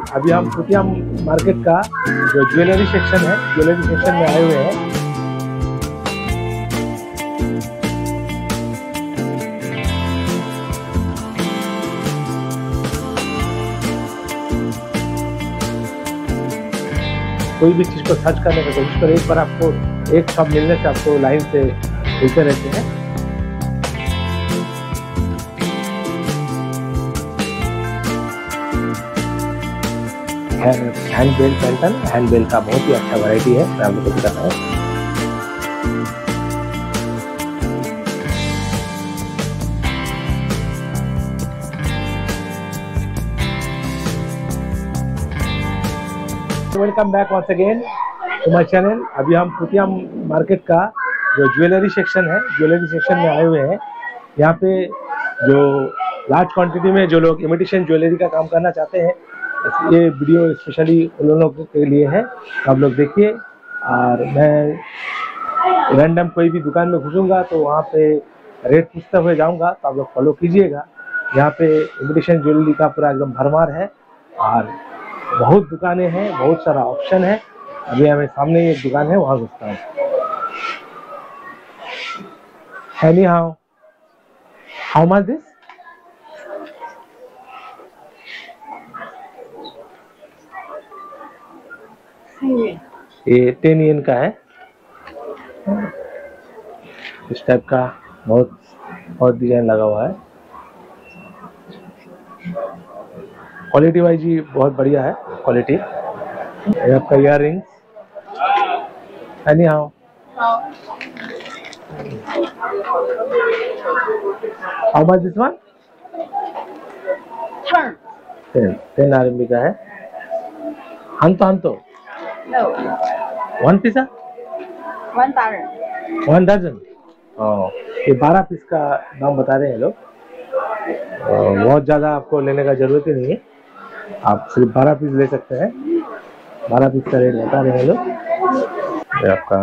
अभी हम कुतिया मार्केट का जो ज्वेलरी सेक्शन है, ज्वेलरी सेक्शन में आए हुए हैं। कोई भी चीज़ को सर्च करने की कोशिश करें, एक बार आपको एक शॉप मिलने से आपको लाइन से मिलते रहते हैं। Hand bell pattern, hand bell का बहुत ही अच्छा वैरायटी है, मैं आप लोगों को दिखाता हूँ। Welcome back once again to my channel. अभी हम कुतिया मार्केट का जो ज्वेलरी सेक्शन है, ज्वेलरी सेक्शन में आए हुए हैं। यहाँ पे जो लार्ज क्वांटिटी में जो लोग इमिटेशन ज्वेलरी का काम करना चाहते हैं, ये वीडियो स्पेशली उन लोगों के लिए है। आप लोग देखिए, और मैं रैंडम कोई भी दुकान में घुसूंगा तो वहाँ पे रेट पूछते हुए जाऊँगा, तो आप लोग फॉलो कीजिएगा। यहाँ पे इमिटेशन ज्वेलरी का पूरा एकदम भरमार है और बहुत दुकानें हैं, बहुत सारा ऑप्शन है। अभी हमें सामने एक दुकान है, वहाँ घुसता हूँ। Any how much this? ये 10 येन का है। इस टाइप का बहुत डिजाइन लगा हुआ है। क्वालिटी वाइज ही बहुत बढ़िया है क्वालिटी। ये आपका ear rings. Any how much this one? 10 RMB का है। हंतो No. 1 पीस? 1 dozen. 1 डजन। ये 12 पीस का दाम बता रहे हैं लोग। बहुत ज़्यादा आपको लेने का जरूरत ही नहीं है, आप सिर्फ 12 पीस ले सकते हैं। 12 पीस का रेट बता रहे हैं लोग। ये आपका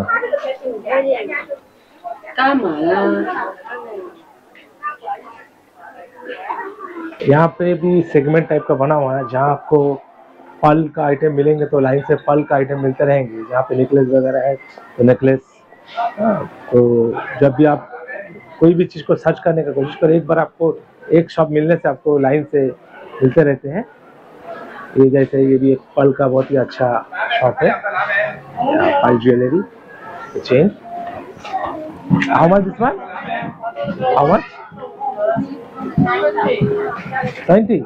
यहाँ पे भी सेगमेंट टाइप का बना हुआ है, जहाँ आपको पल का आइटम मिलेंगे तो लाइन से पल का आइटम मिलते रहेंगे। जहाँ पे नेकलेस वगैरह है तो नेकलेस। तो जब भी आप कोई भी चीज़ को सर्च करने की कोशिश करें, एक बार आपको एक शॉप मिलने से आपको लाइन से मिलते रहते हैं। ये जैसे ये भी एक पल का बहुत ही अच्छा शॉप है, पल jewellery chain. How much this one? How much? 20?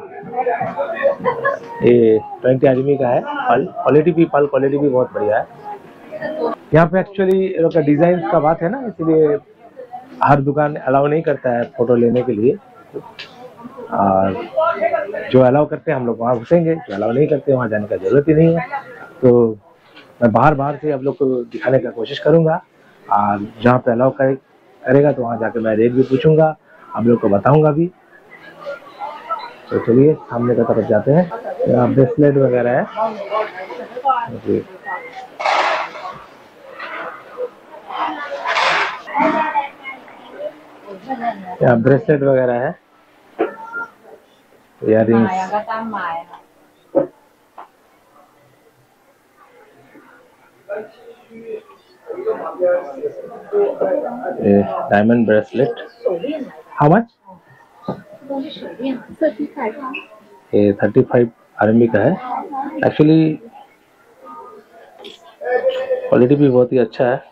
ये 20 RMB का है। पल क्वालिटी भी बहुत बढ़िया है। यहाँ पे एक्चुअली लोग का डिजाइन का बात है ना, इसलिए हर दुकान अलाउ नहीं करता है फोटो लेने के लिए। और जो अलाउ करते हैं हम लोग वहाँ घुसेंगे, जो अलाउ नहीं करते वहाँ जाने का जरूरत ही नहीं है। तो मैं बाहर से आप लोग को दिखाने का कोशिश करूँगा, और जहाँ पे अलाउ करेगा तो वहाँ जाके मैं रेट भी पूछूंगा, आप लोग को बताऊंगा भी। तो चलिए सामने की तरफ जाते हैं। यहाँ ब्रेसलेट वगैरह है। यहाँ ब्रेसलेट वगैरह है, earrings. Diamond bracelet. How much? ये 35 RMB का है। एक्चुअली क्वालिटी भी बहुत ही अच्छा है।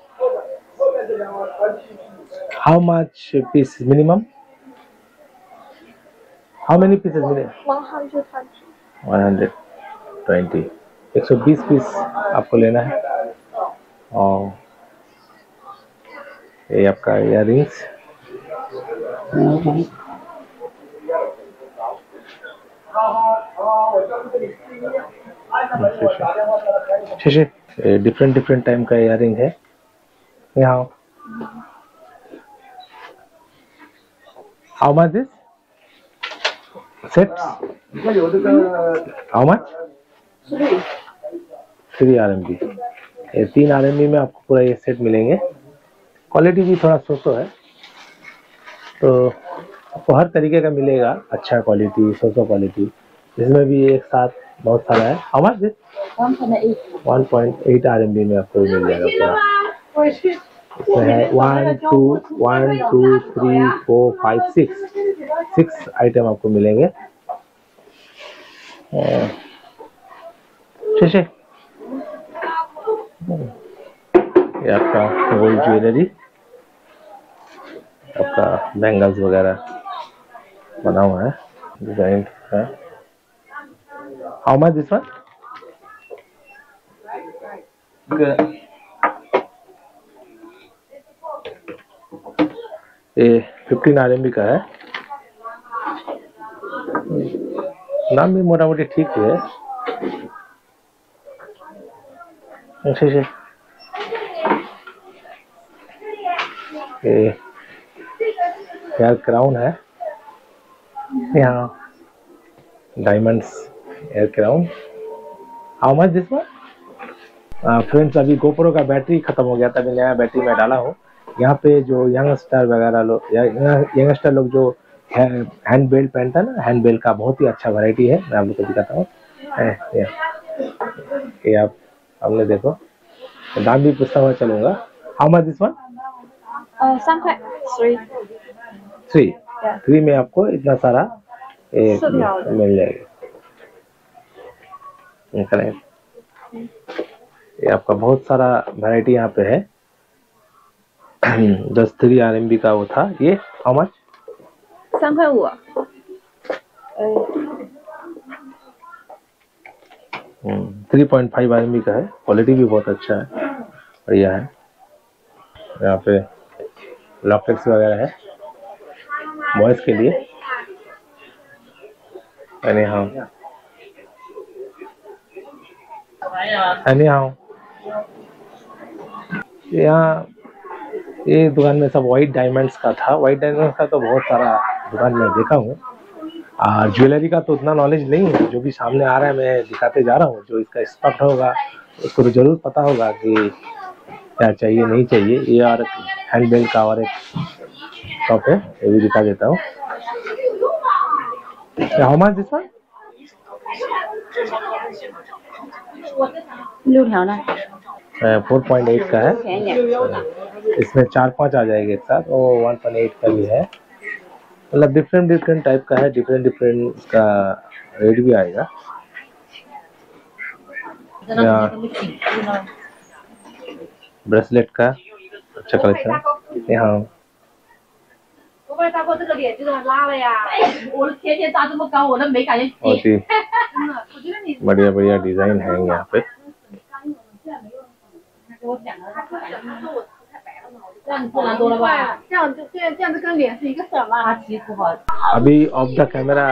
How much piece minimum? How many pieces minimum? 120। 120 piece आपको लेना है। और ये आपका इयररिंग्स। डिफरेंट टाइम का इयररिंग है। यहाँ how much this set? How much? 3 RMB। ये 3 RMB में आपको पूरा ये सेट मिलेंगे। क्वालिटी भी थोड़ा सो है, तो आपको हर तरीके का मिलेगा। अच्छा क्वालिटी, सो क्वालिटी, इसमें भी एक साथ बहुत सारा है। How much this? 1.8 1.8 RMB में आपको मिल जाएगा पूरा। इसमें है 1 2 3 4 5 6 आइटम आपको मिलेंगे। ये आपका गोल्ड ज्वेलरी, आपका बैंगल्स वगैरह बना हुआ है, डिजाइन है। How much this one? ये 15 RMB का है। नाम भी मोटा मोटी ठीक है। अच्छा अच्छा, यार क्राउन है यहाँ, diamonds air crown. How much this one? Friends, अभी गोप्रो का बैटरी खत्म हो गया था, अभी नया बैटरी मैं डाला हूँ। यहाँ पे जो यंगस्टर वगैरह लोग या यंगस्टर लोग जो हैंड बेल्ट पहनता है ना, हैंड बेल्ट का बहुत ही अच्छा वैरायटी है। मैं आप लोग को दिखाता हूँ। ये आप हमने देखो, दाम भी पूछता हुआ चलूंगा। How much this one? 3 块 3 3 में आपको इतना सारा मिल जाएगा। ये आपका बहुत सारा वैरायटी यहाँ पे है। 10 RMB का वो था। ये हाउ मच? 3块5 3.5 RMB का है। क्वालिटी भी बहुत अच्छा है, बढ़िया है। यहाँ पे लॉकेट्स वगैरह है बॉयज के लिए। यहाँ ये दुकान में सब व्हाइट डायमंड्स का था। व्हाइट डायमंड्स का तो बहुत सारा दुकान में देखा हूँ। ज्वेलरी का तो उतना नॉलेज नहीं है, जो भी सामने आ रहा है मैं दिखाते जा रहा हूँ। जो इसका एक्सपर्ट होगा उसको तो जरूर पता होगा कि क्या चाहिए नहीं चाहिए। ये और हैंडबेल का और एक शॉप है, ये भी दिखा देता हूँ। How much this one? 6条呢 4.8 का है। 便宜点 इसमें 4-5 आ जाएंगे एक साथ। और 1.8 का भी है। मतलब डिफरेंट टाइप का है, डिफरेंट का रेट भी आएगा। ब्रेसलेट का अच्छा कलेक्शन यहाँ। 我被大哥这个脸就这么拉了呀！我天天扎这么高，我都没感觉。 बहुत ही बढ़िया डिजाइन है यहाँ पे। 给我讲的，他说太白了嘛，这样自然多了吧？这样子跟脸是一个色吗？他皮肤好。 अभी ऑफ द कैमरा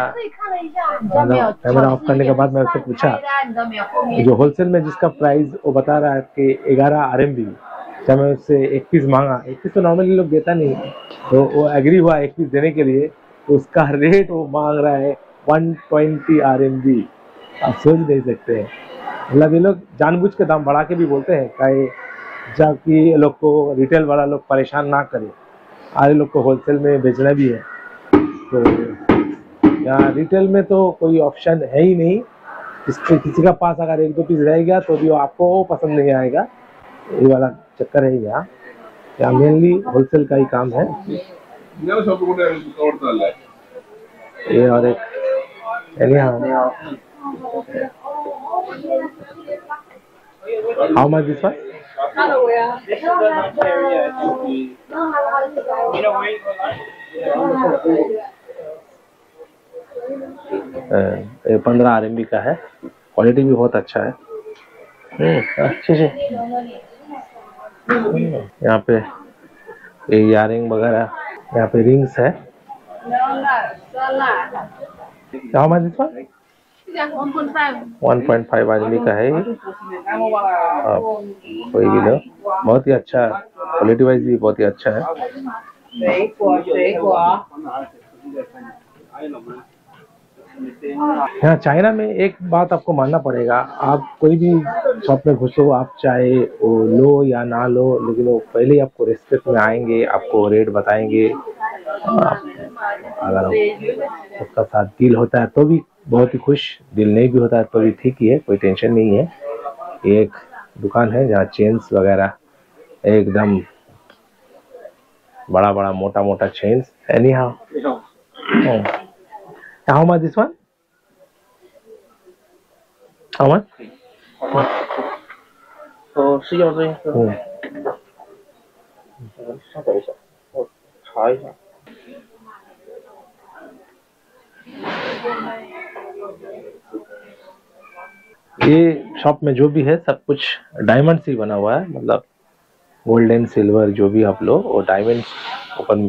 ऑफ करने के बाद मैं उससे पूछा, जो होलसेल में जिसका प्राइस वो बता रहा है कि 11 RMB। जब मैं उससे 1 पीस मांगा, 1 पीस तो नॉर्मली लोग देता नहीं, तो वो एग्री हुआ 1 पीस देने के लिए। तो उसका रेट वो मांग रहा है 120 RMB। आप सोच नहीं सकते हैं। मतलब ये लोग जानबूझ के दाम बढ़ा के भी बोलते हैं ताकि जबकि ये लोग को रिटेल वाला लोग परेशान ना करे। आधे लोग को होलसेल में बेचना भी है, तो यहाँ रिटेल में तो कोई ऑप्शन है ही नहीं। किसी का पास अगर 1-2 पीस रह गया तो भी आपको पसंद नहीं आएगा। ये वाला चक्कर है यहाँ मेनली होलसेल का ही काम है। ये और एक हाउ मच दिस वन? ये 15 RMB का है। क्वालिटी भी बहुत अच्छा है। अच्छे से यहाँ पे इयरिंग वगैरह, यहाँ पे रिंग्स है। How much this one? 1.5 RMB का है। कोई भी लो, बहुत ही अच्छा, क्वालिटी वाइज भी बहुत ही अच्छा है। यहाँ चाइना में एक बात आपको मानना पड़ेगा, आप कोई भी शॉप में घुसो, आप चाहे वो लो या ना लो, लेकिन वो पहले ही आपको रिस्पेक्ट में आएंगे, आपको रेट बताएंगे। अगर उसका साथ डील होता है तो भी बहुत ही खुश, दिल नहीं भी होता तो भी ठीक ही है, कोई टेंशन नहीं है। ये एक दुकान है जहाँ चेन्स वगैरह एकदम बड़ा बड़ा मोटा मोटा chains. Any how how much this one? How much? 是要这个，稍等一下，我查一下。 ये शॉप में जो भी है सब कुछ डायमंड से बना हुआ है, मतलब गोल्डन सिल्वर जो भी आप लो वो डायमंड ऊपर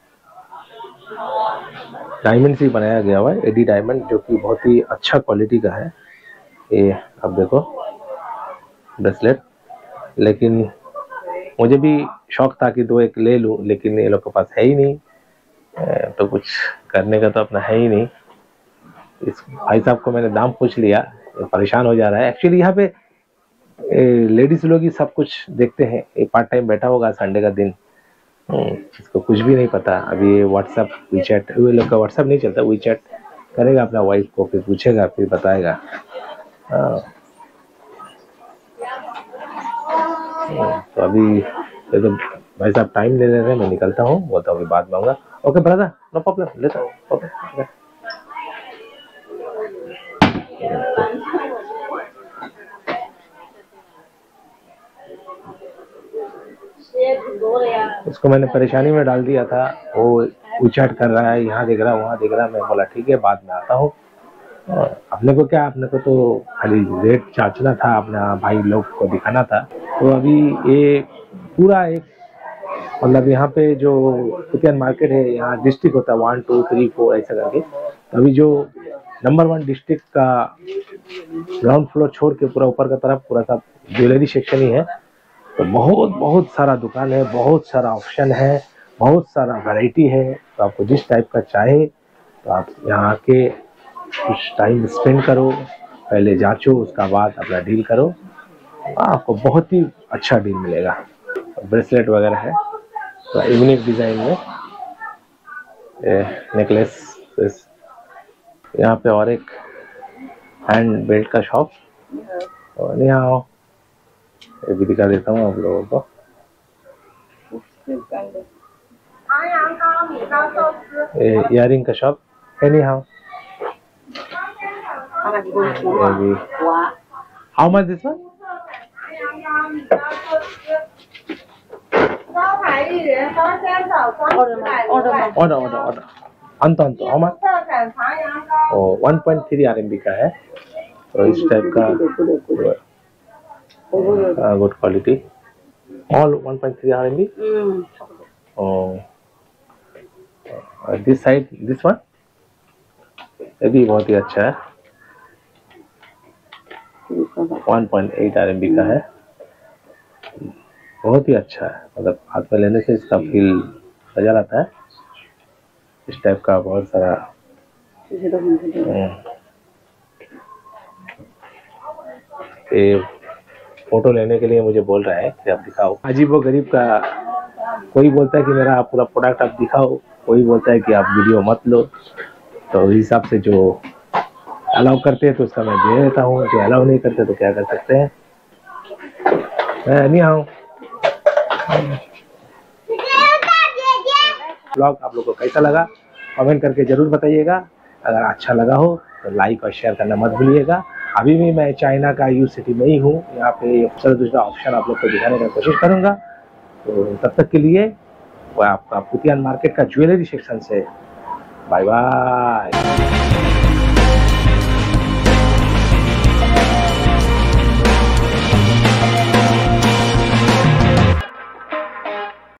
डायमंड से बनाया गया हुआ है, एडी डायमंड, जो कि बहुत ही अच्छा क्वालिटी का है। ये आप देखो ब्रेसलेट, लेकिन मुझे भी शौक था कि दो एक ले लूं, लेकिन ये लोग के पास है ही नहीं, तो कुछ करने का तो अपना है ही नहीं। इस भाई साहब को मैंने दाम पूछ लिया, परेशान हो जा रहा है। एक्चुअली यहाँ पे लेडीज लोग ही सब कुछ देखते हैं, ये पार्ट टाइम बैठा होगा संडे का दिन, इसको कुछ भी नहीं पता। अभी ये व्हाट्सएप वीचैट, वे लोग का व्हाट्सएप नहीं चलता, वीचैट करेगा अपना वाइफ को, फिर पूछेगा, फिर बताएगा। तो अभी तो भाई साहब टाइम ले रहे हैं, मैं निकलता हूँ, वो तो अभी बाद में आऊँगा। ओके ब्रदर, नो प्रॉब्लम, लेता हूँ। ओके उसको मैंने परेशानी में डाल दिया था, वो उचट कर रहा है, यहाँ देख रहा है वहाँ देख रहा है। मैं बोला ठीक है बाद में आता हूँ। अपने को क्या, अपने को तो खाली रेट चाचना था, अपना भाई लोग को दिखाना था। तो अभी ये पूरा एक मतलब यहाँ पे जो पुतियान मार्केट है, यहाँ डिस्ट्रिक्ट होता है 1 2 3 4 ऐसा करके। तो अभी जो नंबर 1 डिस्ट्रिक्ट का ग्राउंड फ्लोर छोड़ के पूरा ऊपर का तरफ पूरा सा ज्वेलरी सेक्शन ही है। तो बहुत सारा दुकान है, बहुत सारा ऑप्शन है, बहुत सारा वैरायटी है। तो आपको जिस टाइप का चाहे तो आप यहाँ आके कुछ टाइम स्पेंड करो, पहले जांचो, उसका बाद अपना डील करो, आपको बहुत ही अच्छा डील मिलेगा। ब्रेसलेट वगैरह है तो यूनिक डिजाइन में नेकलेस। यहाँ पे और एक हैंड बेल्ट का शॉप, और यहाँ ये भी दिखा देता हूँ आप लोगों को। इयरिंग का shop any how. How much this one? Order and how much? 1.3 RMB का है, तो इस टाइप का good quality, all 1.3 RMB। This side this one, ये भी बहुत ही अच्छा है, 1.8 RMB का है, बहुत ही अच्छा है। मतलब हाथ में लेने से इसका फील नजर आता है। इस टाइप का बहुत सारा ये फोटो लेने के लिए मुझे बोल रहा है कि आप दिखाओ। अजीब व गरीब का, कोई बोलता है कि मेरा पूरा प्रोडक्ट आप दिखाओ, कोई बोलता है कि आप वीडियो मत लो। तो इस हिसाब से जो अलाउ करते हैं तो उसका मैं दे देता हूँ, जो अलाउ नहीं करते तो क्या कर सकते हैं। नहीं आओ ब्लॉग आप लोग को कैसा लगा कमेंट करके जरूर बताइएगा। अगर अच्छा लगा हो तो लाइक और शेयर करना मत भूलिएगा। अभी भी मैं चाइना का यू सिटी में ही हूँ, यहाँ पे दूसरा ऑप्शन आप लोग को दिखाने का कोशिश करूँगा। तो तब तक के लिए वो आपका पुतियान मार्केट का ज्वेलरी सेक्शन से बाय बाय।